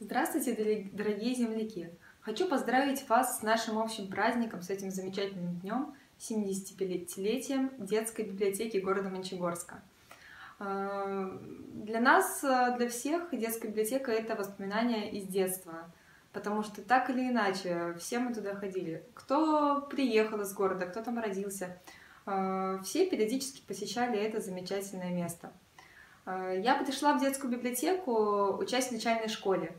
Здравствуйте, дорогие земляки! Хочу поздравить вас с нашим общим праздником, с этим замечательным днем, 75-летием детской библиотеки города Мончегорска. Для нас, для всех, детская библиотека — это воспоминания из детства, потому что так или иначе все мы туда ходили. Кто приехал из города, кто там родился, все периодически посещали это замечательное место. Я пришла в детскую библиотеку, учась в начальной школе.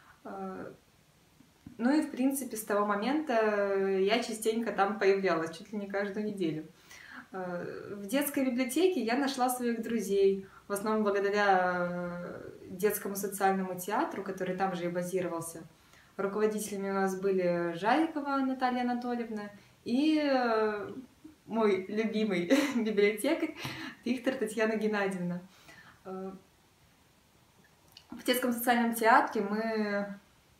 Ну и, в принципе, с того момента я частенько там появлялась, чуть ли не каждую неделю. В детской библиотеке я нашла своих друзей, в основном благодаря детскому социальному театру, который там же и базировался. Руководителями у нас были Жарикова Наталья Анатольевна и мой любимый библиотекарь Рихтер Татьяна Геннадьевна. В детском социальном театре мы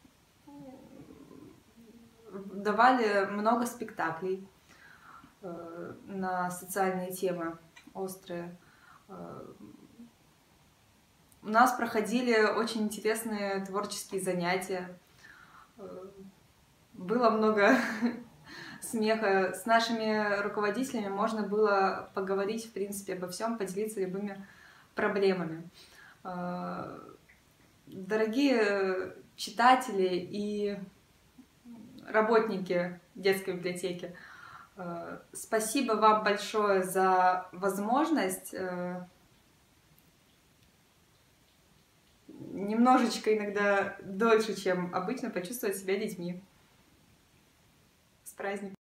давали много спектаклей на социальные темы острые. У нас проходили очень интересные творческие занятия. Было много смеха. С нашими руководителями можно было поговорить, в принципе, обо всем, поделиться любыми проблемами. Дорогие читатели и работники детской библиотеки, спасибо вам большое за возможность немножечко, иногда дольше, чем обычно, почувствовать себя детьми. С праздником!